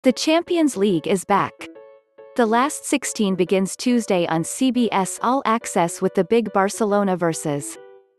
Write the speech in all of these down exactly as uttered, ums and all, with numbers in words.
The Champions League is back. The last sixteen begins Tuesday on C B S All Access with the big Barcelona versus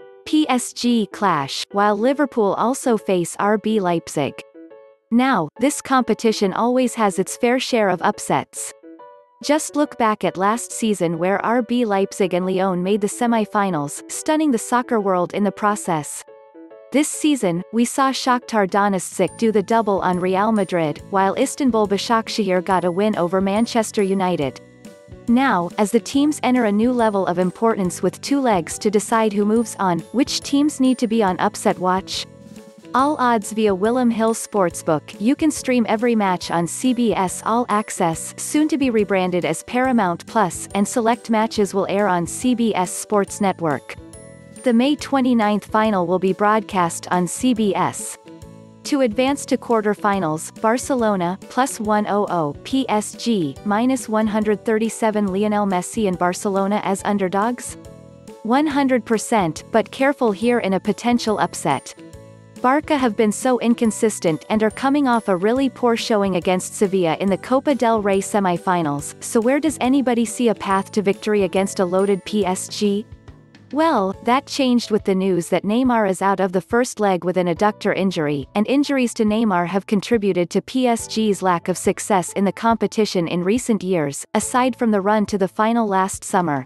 P S G clash, while Liverpool also face R B Leipzig. Now, this competition always has its fair share of upsets. Just look back at last season where R B Leipzig and Lyon made the semi-finals, stunning the soccer world in the process. This season, we saw Shakhtar Donetsk do the double on Real Madrid, while Istanbul Başakşehir got a win over Manchester United. Now, as the teams enter a new level of importance with two legs to decide who moves on, which teams need to be on upset watch? All odds via Willem Hill Sportsbook. You can stream every match on C B S All Access, soon to be rebranded as Paramount Plus, and select matches will air on C B S Sports Network. The May twenty-ninth final will be broadcast on C B S. To advance to quarter-finals, Barcelona, plus one hundred, P S G, minus one hundred thirty-seven. Lionel Messi and Barcelona as underdogs? one hundred percent, but careful here in a potential upset. Barca have been so inconsistent and are coming off a really poor showing against Sevilla in the Copa del Rey semi-finals, so where does anybody see a path to victory against a loaded P S G? Well, that changed with the news that Neymar is out of the first leg with an adductor injury, and injuries to Neymar have contributed to P S G's lack of success in the competition in recent years, aside from the run to the final last summer.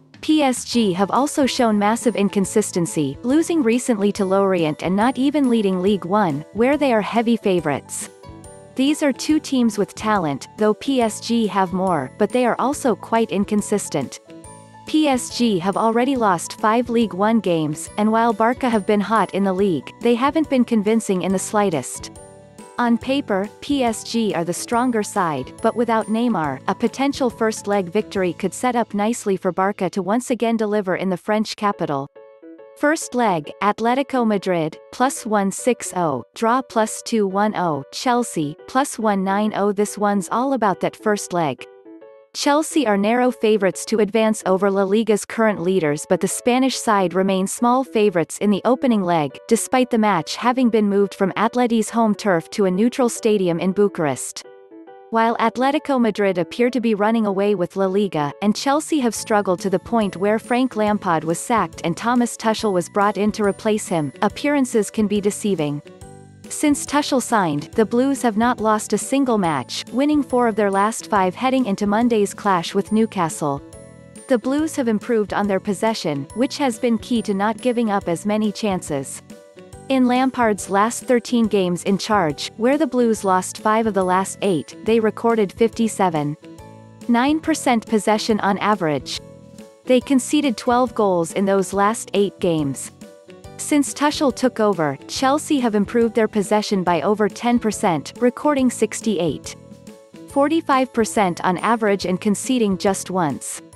P S G have also shown massive inconsistency, losing recently to Lorient and not even leading Ligue one, where they are heavy favorites. These are two teams with talent, though P S G have more, but they are also quite inconsistent. P S G have already lost five Ligue one games, and while Barca have been hot in the league, they haven't been convincing in the slightest. On paper, P S G are the stronger side, but without Neymar, a potential first-leg victory could set up nicely for Barca to once again deliver in the French capital. First leg, Atletico Madrid, plus one sixty, draw plus two ten, Chelsea, plus one ninety. This one's all about that first leg. Chelsea are narrow favorites to advance over La Liga's current leaders, but the Spanish side remain small favorites in the opening leg, despite the match having been moved from Atleti's home turf to a neutral stadium in Bucharest. While Atletico Madrid appear to be running away with La Liga, and Chelsea have struggled to the point where Frank Lampard was sacked and Thomas Tuchel was brought in to replace him, appearances can be deceiving. Since Tuchel signed, the Blues have not lost a single match, winning four of their last five heading into Monday's clash with Newcastle. The Blues have improved on their possession, which has been key to not giving up as many chances. In Lampard's last thirteen games in charge, where the Blues lost five of the last eight, they recorded fifty-seven point nine percent possession on average. They conceded twelve goals in those last eight games. Since Tuchel took over, Chelsea have improved their possession by over ten percent, recording sixty-eight point four five percent on average and conceding just once.